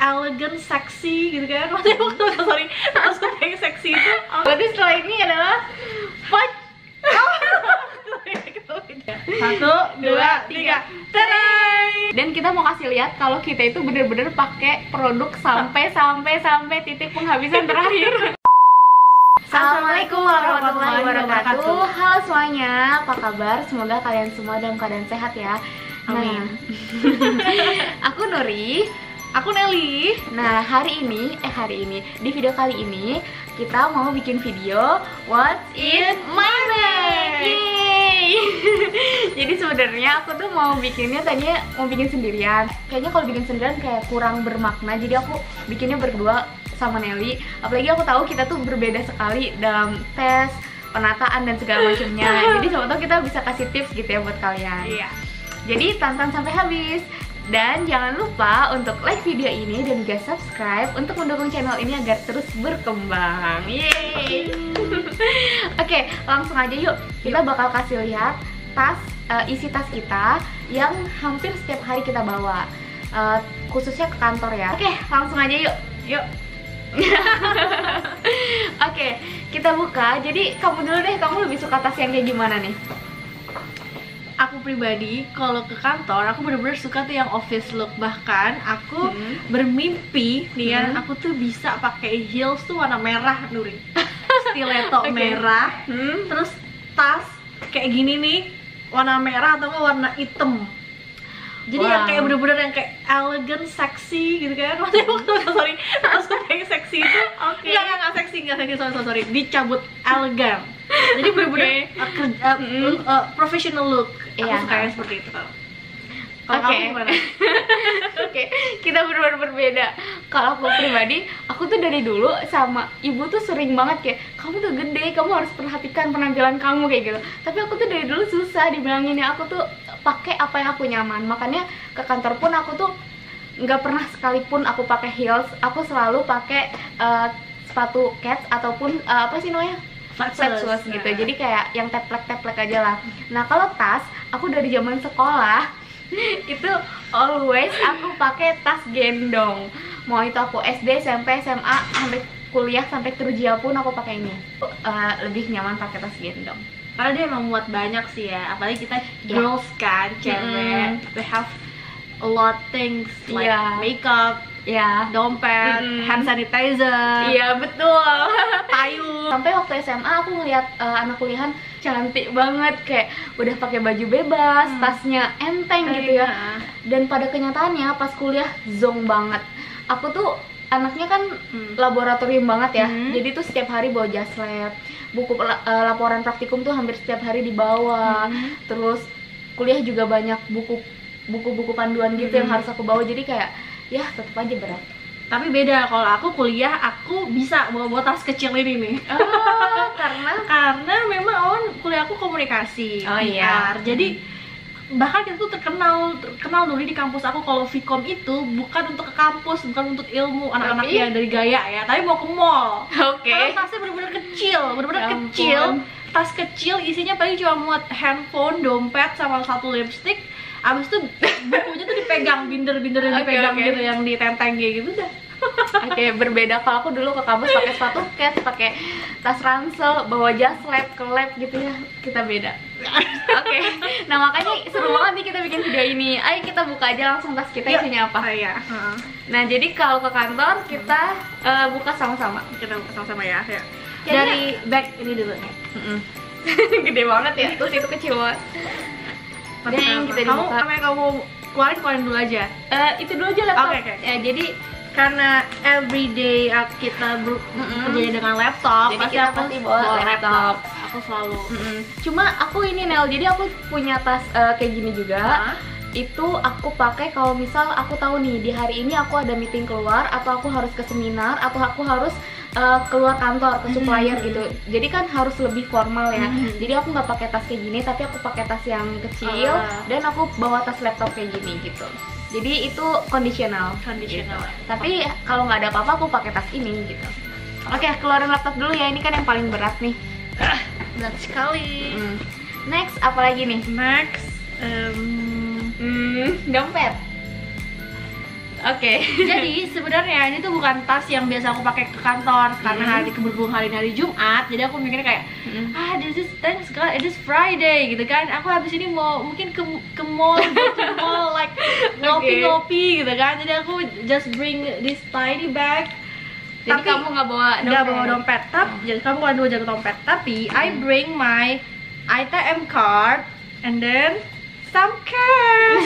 elegan, seksi gitu kan. Maksudnya sorry, aku pengen seksi itu. Berarti setelah ini adalah fight. 1, 2, 3. Tadai! Dan kita mau kasih lihat kalau kita itu bener-bener pakai produk sampai titik penghabisan terakhir. Assalamualaikum warahmatullahi wabarakatuh. Halo semuanya, apa kabar? Semoga kalian semua dalam keadaan sehat ya. Amin. Aku Nuri. Aku Nelly. Nah, hari ini di video kali ini kita mau bikin video What's in my bag. Yeay. Jadi sebenarnya aku tuh mau tadinya mau bikin sendirian. Kayaknya kalau bikin sendirian kayak kurang bermakna. Jadi aku bikinnya berdua sama Nelly. Apalagi aku tahu kita tuh berbeda sekali dalam tes, penataan dan segala macamnya. Jadi siapa tahu kita bisa kasih tips gitu ya buat kalian. Iya. Jadi tonton sampai habis. Dan jangan lupa untuk like video ini dan juga subscribe untuk mendukung channel ini agar terus berkembang. Yeay. Oke, langsung aja yuk. Kita bakal kasih lihat isi tas kita yang hampir setiap hari kita bawa, khususnya ke kantor ya. Oke, langsung aja yuk. Yuk. Oke, kita buka. Jadi kamu dulu deh, kamu lebih suka tas yang kayak gimana nih? Aku pribadi kalau ke kantor aku bener-bener suka tuh yang office look. Bahkan aku bermimpi nih ya, aku tuh bisa pakai heels tuh warna merah, Nuri. Stiletto merah, terus tas kayak gini nih warna merah atau warna hitam. Jadi yang kayak bener-bener yang kayak elegan, seksi gitu kan. Maksudnya sorry, aku pengen seksi itu. Nggak seksi, sorry. Dicabut elegan. Jadi bener-bener professional look. Aku suka yang seperti itu. Kalau kamu gimana? Oke, kita benar-benar berbeda. Kalau aku pribadi, aku tuh dari dulu sama ibu tuh sering banget kayak, kamu tuh gede, kamu harus perhatikan penampilan kamu kayak gitu. Tapi aku tuh dari dulu susah dibilangin ya, aku tuh pakai apa yang aku nyaman. Makanya ke kantor pun aku tuh nggak pernah sekalipun aku pakai heels. Aku selalu pakai sepatu cats ataupun apa sih namanya? Flat shoes gitu. Jadi kayak yang teplek-teplek aja lah. Nah, kalau tas, aku dari zaman sekolah itu always aku pakai tas gendong. Mau itu aku SD, SMP, SMA, sampai kuliah, sampai kerja pun aku pakai ini. Lebih nyaman pakai tas gendong. Karena dia emang muat banyak sih ya. Apalagi kita girls kan, cewek. We have a lot things like makeup, dompet, hand sanitizer. Iya, betul. Payung. Sampai waktu SMA aku ngeliat anak kuliahan cantik banget, kayak udah pakai baju bebas, tasnya enteng gitu ya. Dan pada kenyataannya pas kuliah zonk banget. Aku tuh anaknya kan laboratorium banget ya. Jadi tuh setiap hari bawa jas lab, buku laporan praktikum tuh hampir setiap hari dibawa. Terus kuliah juga banyak buku-buku panduan gitu yang harus aku bawa. Jadi kayak ya tetap aja berat. Tapi beda, kalau aku kuliah aku bisa bawa tas kecil ini nih. Karena memang awal kuliah aku komunikasi. Jadi bahkan kita tuh terkenal dulu di kampus aku kalau Vkom itu bukan untuk ke kampus, bukan untuk ilmu anak-anak yang dari gaya ya, tapi mau ke mall. Karena tasnya bener-bener kecil, tas kecil isinya paling cuma muat handphone, dompet, sama satu lipstick. Abis itu bukunya tuh dipegang, binder-binder yang dipegang gitu, yang ditenteng gitu dah. Oke, berbeda. Kalau aku dulu ke kampus pakai sepatu cats, pakai tas ransel, bawa jas lab ke lab gitu ya. Kita beda. Oke. Nah, makanya seru banget nih kita bikin video ini. Ayo kita buka aja langsung tas kita isinya apa. Nah, jadi kalau ke kantor kita buka sama-sama. Kita buka sama-sama ya. Dari bag ini dulu nih. Gede banget ya. Terus itu kecil banget. Dan kita dibuka. Kamu keluarin dulu aja. Itu dulu aja laptop. Oke. Ya, jadi karena everyday kita bekerja dengan laptop, jadi kita pasti bawa laptop. Aku selalu. Cuma aku ini Nel, jadi aku punya tas kayak gini juga. Itu aku pakai kalau misal aku tahu nih di hari ini aku ada meeting keluar, atau aku harus ke seminar, atau aku harus keluar kantor ke supplier gitu. Jadi kan harus lebih formal ya. Jadi aku nggak pakai tas kayak gini, tapi aku pakai tas yang kecil dan aku bawa tas laptop kayak gini gitu. Jadi itu kondisional. Gitu. Tapi kalau nggak ada apa-apa aku pakai tas ini gitu. Oke, keluarin laptop dulu ya. Ini kan yang paling berat nih. Berat sekali. Next, apa lagi nih? Next, dompet. Oke. Jadi sebenarnya ini tuh bukan tas yang biasa aku pakai ke kantor karena berhubung hari ini hari Jumat. Jadi aku mikirnya kayak this is thanks God, it is Friday gitu kan. Aku habis ini mau mungkin ke mall, go to mall like ngopi-ngopi gitu kan. Jadi aku just bring this tiny bag. Jadi kamu nggak bawa dompet. Jadi kamu nggak jaga dompet. Tapi I bring my ATM card and then some cash.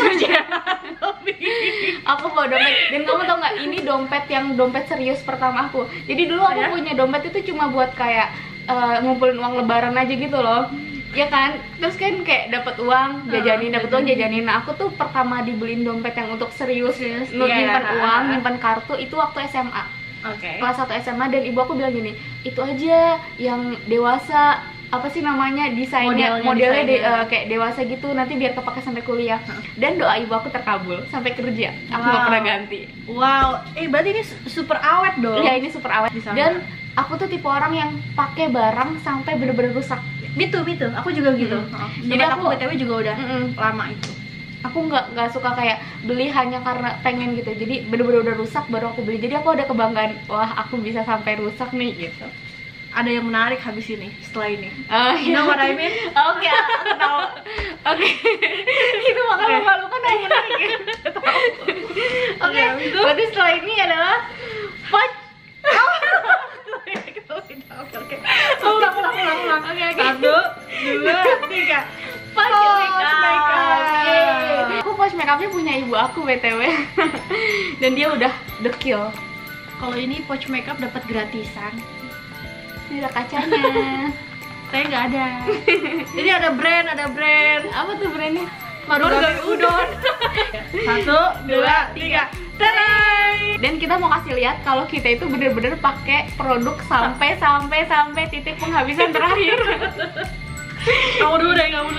Aku bawa dompet, dan kamu tau nggak, ini dompet serius pertama aku. Jadi dulu aku punya dompet itu cuma buat kayak ngumpulin uang lebaran aja gitu loh, ya kan. Terus kan kayak dapat uang jajanin, Nah aku tuh pertama dibeliin dompet yang untuk serius nyimpan uang, nyimpan kartu itu waktu SMA. Kelas 1 SMA, dan ibu aku bilang gini, itu aja yang dewasa, apa sih namanya, modelnya kayak dewasa gitu, nanti biar kepake sampai kuliah. Dan doa ibu aku terkabul sampai kerja, aku nggak pernah ganti. Berarti ini super awet dong. Iya, ini super awet. Dan aku tuh tipe orang yang pakai barang sampai bener-bener rusak. Gitu, aku juga gitu. Jadi aku BTW juga udah lama itu. Aku nggak suka kayak beli hanya karena pengen gitu. Jadi bener-bener udah rusak baru aku beli. Jadi aku ada kebanggaan, wah aku bisa sampai rusak nih gitu. Ada yang menarik habis ini, setelah ini. You know what I mean? Oke, aku tahu. Oke. Itu makanya memalukan yang menarik ya. Oke, berarti setelah ini adalah pouch. Oke. Ulang. Oke. 1, 2, 3. Pouch makeup. Aku pouch makeupnya punya ibu aku BTW. Dan dia udah dekil. Kalau ini pouch makeup dapat gratisan. Ini ada kacanya. Saya nggak ada. Ini ada brand. Apa tuh brandnya? Marugame Udon. 1, 2, 3. Tadai! Dan kita mau kasih lihat kalau kita itu bener-bener pakai produk sampai titik penghabisan terakhir. Kamu dulu deh. Aku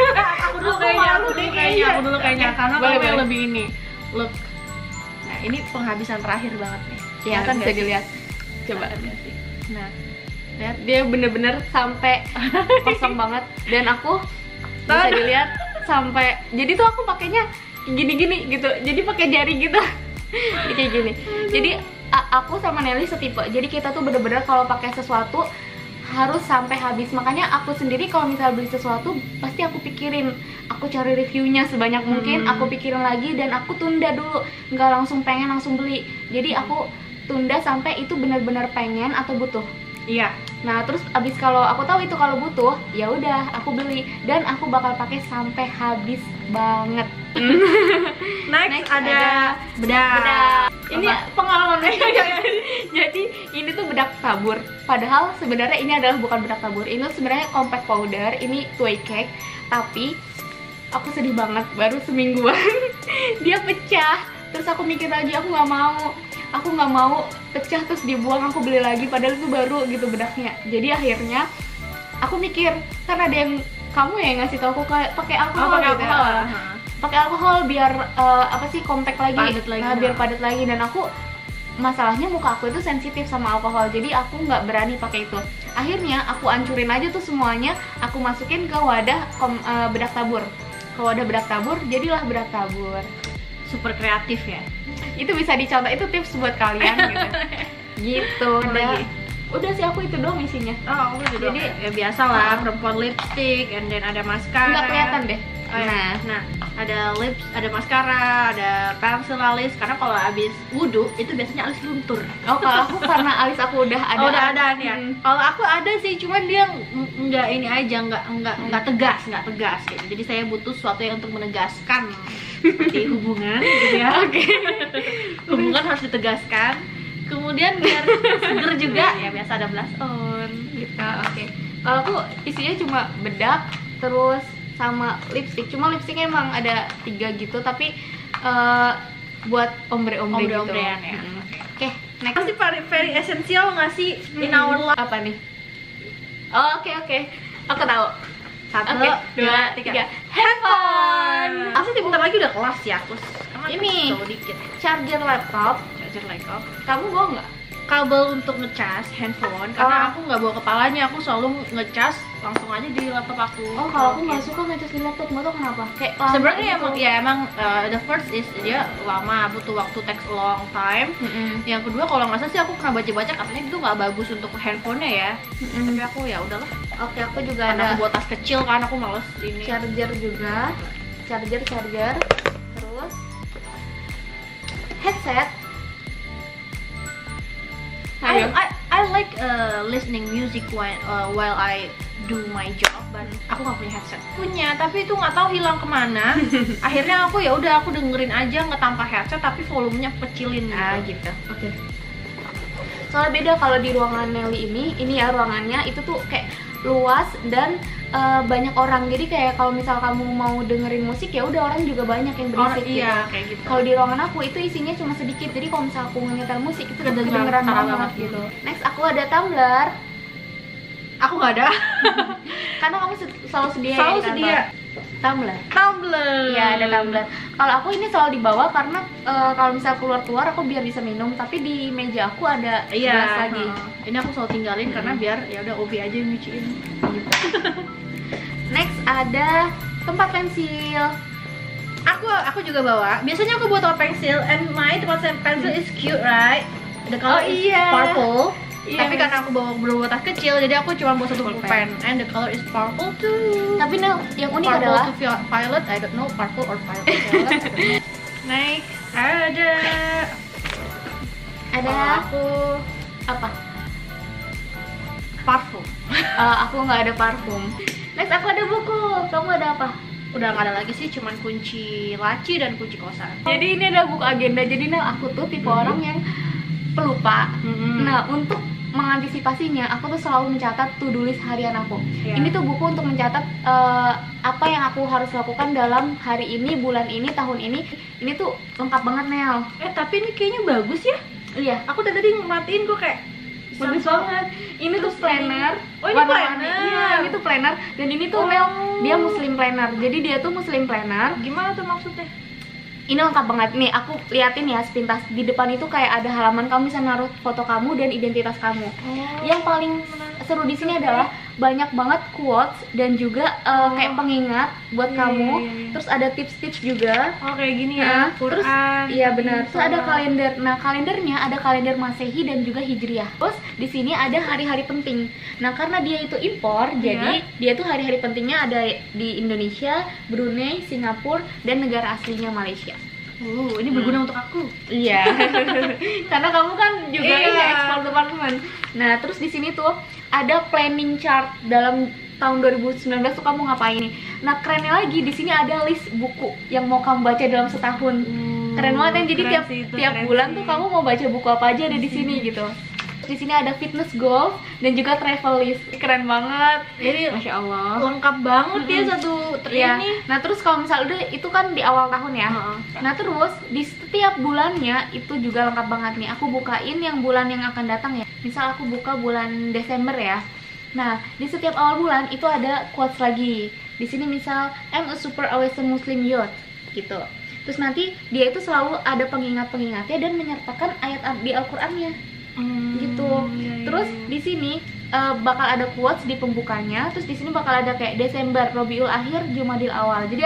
dulu kayaknya. Karena kamu yang lebih ini. Look. Nah, ini penghabisan terakhir banget nih. Ya, bisa dilihat. Coba. Nah, lihat, dia bener-bener sampai kosong banget. Dan aku bisa dilihat sampai, jadi tuh aku pakainya gini-gini gitu, jadi pakai jari gitu. Kayak gini. Jadi aku sama Nelly setipe, jadi kita tuh bener-bener kalau pakai sesuatu harus sampai habis. Makanya aku sendiri kalau misalnya beli sesuatu pasti aku pikirin, aku cari reviewnya sebanyak mungkin, aku pikirin lagi, dan aku tunda dulu, nggak langsung pengen langsung beli. Jadi aku tunda sampai itu benar-benar pengen atau butuh. Iya. Nah, terus abis kalau aku tahu itu kalau butuh, ya udah aku beli, dan aku bakal pakai sampai habis banget. Next ada bedak. Ini pengalaman. Jadi ini tuh bedak tabur. Padahal sebenarnya ini adalah bukan bedak tabur. Ini sebenarnya compact powder. Ini toy cake. Tapi aku sedih banget, baru semingguan dia pecah. Terus aku mikir lagi, aku nggak mau pecah terus dibuang, aku beli lagi, padahal itu baru gitu bedaknya. Jadi akhirnya aku mikir, kan ada yang kamu yang ngasih tau aku pakai alkohol, pakai alkohol biar compact lagi, biar padat lagi. Dan aku masalahnya muka aku itu sensitif sama alkohol, jadi aku nggak berani pakai itu. Akhirnya aku ancurin aja tuh semuanya, aku masukin ke wadah bedak tabur. Ke wadah bedak tabur, jadilah bedak tabur. Super kreatif ya. Itu bisa dicontoh, itu tips buat kalian gitu. Udah sih, aku itu doang isinya. Oh, aku itu. Jadi ya biasa lah, perempuan lipstick, and then ada maskara. Nggak kelihatan deh. Nah, ada lips, ada maskara, ada pensil alis. Karena kalau abis wudhu itu biasanya alis luntur. Oh, kalau aku karena alis aku udah ada. Oh, udah ada ya. Kalau aku ada sih, cuman dia nggak ini aja, nggak tegas gitu. Jadi saya butuh sesuatu yang untuk menegaskan seperti hubungan, gitu ya. Oke. Hubungan harus ditegaskan. Kemudian biar seger juga, ya biasa ada blush on gitu. Oke. Kalau aku isinya cuma bedak, terus sama lipstick. Cuma lipsticknya emang ada 3 gitu, tapi buat ombre-ombre gitu. Ombrean ya. Oke, next. Pasti very essential nggak sih in our life? Apa nih? Oh, oke. Aku tahu. 1, 2, 3. Handphone. Aku sih bentar lagi udah kelas ya, terus ini dikit. Charger laptop. Kamu bawa nggak? Kabel untuk ngecas handphone, karena aku nggak bawa kepalanya, aku selalu ngecas langsung aja di laptop aku. Oh, kalau aku nggak suka ngecas di laptop, nggak tahu kenapa. Kayak sebenarnya emang the first is dia lama, butuh waktu, takes a long time. Yang kedua kalau nggak salah sih aku pernah baca-baca katanya itu nggak bagus untuk handphonenya ya. Tapi aku ya udahlah. Oke, aku juga Karena ada aku buat tas kecil kan, aku males ini. charger juga, charger, terus headset. I like listening music while I do my job, but aku nggak punya headset. Punya, tapi itu nggak tahu hilang kemana. Akhirnya aku ya udah aku dengerin aja nggak tanpa headset, tapi volumenya kecilin gitu. Oke. Soalnya beda kalau di ruangan Nelly ini ya ruangannya itu tuh kayak luas dan banyak orang. Jadi kayak kalau misal kamu mau dengerin musik ya udah orang juga banyak yang berisik gitu. Iya, kayak gitu. Kalau di ruangan aku itu isinya cuma sedikit. Jadi kalau misal aku nyetel musik itu kedengeran banget gitu. Next aku ada tumbler. Aku nggak ada. Karena kamu selalu sedia Selalu ya di kantor. sedia. Tumbler. Iya, ada tumbler. Kalau aku ini selalu dibawa karena kalau misal keluar aku biar bisa minum, tapi di meja aku ada gelas lagi. Ini aku selalu tinggalin karena biar ya udah Obi aja yang nyuciin gitu. Next ada tempat pensil. Aku juga bawa. Biasanya aku buat tempat pensil, and my tempat pensil is cute, right? The color is purple. Iya, Tapi karena aku bawa tas kecil, jadi aku cuma bawa satu pulpen, and the color is purple too. Tapi Nel, yang unik Purple adalah to violet, I don't know, purple or violet. Next ada aku apa? Parfum. Aku nggak ada parfum. Next aku ada buku. Kamu ada apa? Udah nggak ada lagi sih, cuman kunci laci dan kunci kosan. Jadi ini ada buku agenda. Jadi Nel, aku tuh tipe orang yang pelupa. Nah, untuk mengantisipasinya, aku tuh selalu mencatat to-do list harian aku. Ini tuh buku untuk mencatat apa yang aku harus lakukan dalam hari ini, bulan ini, tahun ini. Ini tuh lengkap banget, Nel. Tapi ini kayaknya bagus ya. Iya, Aku tadi ngematiin kok kayak bagus banget. Ini tuh planner. Oh, ini warna-warni. planner. Iya, ini tuh planner. Dan ini tuh Nel, dia muslim planner. Jadi dia tuh muslim planner. Gimana tuh maksudnya? Ini lengkap banget nih, aku liatin ya sepintas. Di depan itu kayak ada halaman, kamu bisa naruh foto kamu dan identitas kamu. Yang paling seru di sini adalah banyak banget quotes dan juga kayak pengingat buat kamu. Terus ada tips-tips juga. Oh, kayak gini ya. Terus iya benar. Terus ada kalender. Nah, kalendernya ada kalender Masehi dan juga Hijriah. Terus di sini ada hari-hari penting. Nah, karena dia itu impor, jadi dia tuh hari-hari pentingnya ada di Indonesia, Brunei, Singapura, dan negara aslinya Malaysia. Ini berguna untuk aku. Iya. Karena kamu kan juga ini ekspor departemen. Nah, terus di sini tuh ada planning chart dalam tahun 2019 tuh kamu ngapain nih. Nah, kerennya lagi di sini ada list buku yang mau kamu baca dalam setahun. Keren banget kan? Jadi tiap bulan tuh kamu mau baca buku apa aja ada di sini gitu. Di sini ada fitness goal dan juga travel list. Keren banget. Jadi Masya Allah. lengkap banget ya satu ini. Nah, terus kalau misalnya udah itu kan di awal tahun ya. Nah, terus di setiap bulannya itu juga lengkap banget nih. Aku bukain yang bulan yang akan datang ya. Misal aku buka bulan Desember ya. Nah, di setiap awal bulan itu ada quotes lagi. Di sini misal I'm a super awesome Muslim youth gitu. Terus nanti dia itu selalu ada pengingat-pengingatnya dan menyertakan ayat di Al-Qur'annya. Gitu. Terus di sini bakal ada quotes di pembukanya. Terus di sini bakal ada kayak Desember, Rabiul Akhir, Jumadil Awal. Jadi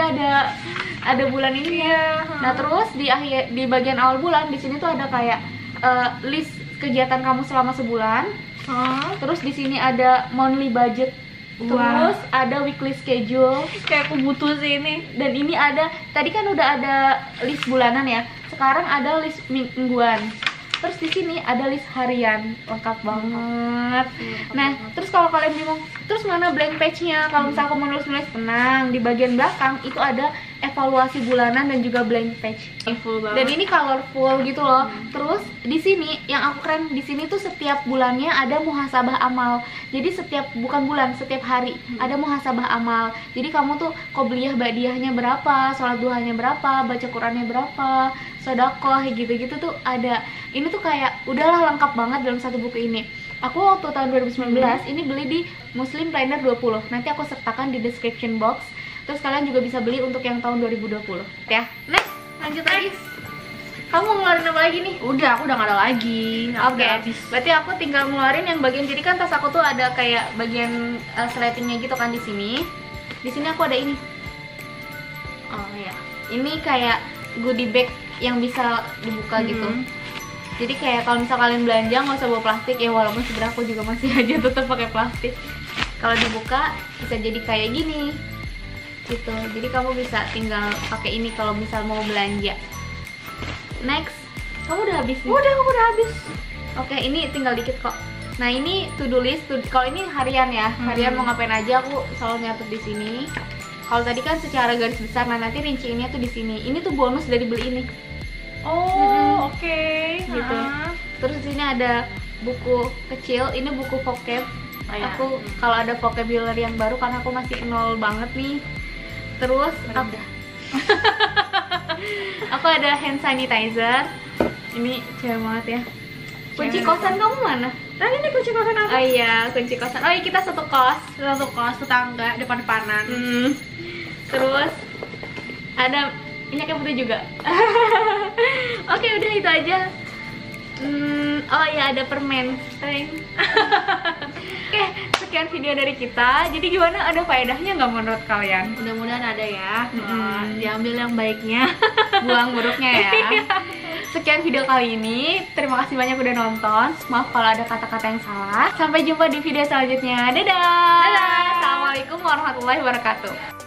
ada bulan ini ya. Nah, terus di bagian awal bulan di sini tuh ada kayak list kegiatan kamu selama sebulan. Terus di sini ada monthly budget. Terus ada weekly schedule. Kayak aku butuh sih ini. Dan ini ada, tadi kan udah ada list bulanan ya. Sekarang ada list mingguan. Terus di sini ada list harian, lengkap banget. Nah, terus kalau kalian bingung, terus mana blank page-nya? Kalau misalnya aku mau nulis-nulis, tenang, di bagian belakang itu ada evaluasi bulanan dan juga blank page. Dan ini colorful gitu loh. Terus di sini yang aku keren di sini tuh setiap bulannya ada muhasabah amal. Jadi bukan bulan, setiap hari ada muhasabah amal. Jadi kamu tuh qobliyah ba'diyahnya berapa, sholat duhanya berapa, baca Qur'annya berapa, sedekah gitu-gitu tuh ada. Ini tuh kayak udahlah lengkap banget dalam satu buku ini. Aku waktu tahun 2019 ini beli di Muslim Planner 20. Nanti aku sertakan di description box. Terus kalian juga bisa beli untuk yang tahun 2020 ya. Next, lanjut lagi. Kamu mau ngeluarin apa lagi nih? Aku udah gak ada lagi. Oke, Udah habis. berarti aku tinggal ngeluarin yang bagian, jadi kan tas aku tuh ada kayak bagian sletingnya gitu kan di sini. Di sini aku ada ini. Oh ya. Ini kayak goodie bag yang bisa dibuka gitu. Jadi kayak kalau misal kalian belanja nggak usah bawa plastik ya, walaupun sebenarnya aku juga masih aja tetap pakai plastik. Kalau dibuka bisa jadi kayak gini, gitu. Jadi kamu bisa tinggal pakai ini kalau misal mau belanja. Next, kamu udah habis nih? Aku udah habis. Oke, ini tinggal dikit kok. Nah ini to do list. Kalau ini harian ya, harian mau ngapain aja aku selalu nyatet di sini. Kalau tadi kan secara garis besar, nah nanti rinciinnya tuh di sini. Ini tuh bonus dari beli ini. Oh, oke. Gitu. Terus di sini ada buku kecil. Ini buku vocab. Oh, ya. Aku kalau ada vocabulary yang baru karena aku masih nol banget nih. Terus aku ada hand sanitizer. Ini cewek banget ya. Kunci Cewek kosan kamu mana? Nah ini kunci kosan aku. Oh iya, kunci kosan. Oh iya, kita satu kos. Satu kos, tetangga, depan-depanan. Terus ada minyak yang putih juga. Oke, udah itu aja. Oh ya, ada permen streng. Oke, sekian video dari kita. Jadi gimana, ada faedahnya nggak menurut kalian? Mudah-mudahan ada ya. Diambil yang baiknya, Buang buruknya ya. Sekian video kali ini. Terima kasih banyak udah nonton. Maaf kalau ada kata-kata yang salah. Sampai jumpa di video selanjutnya. Dadah. Dadah. Assalamualaikum warahmatullahi wabarakatuh.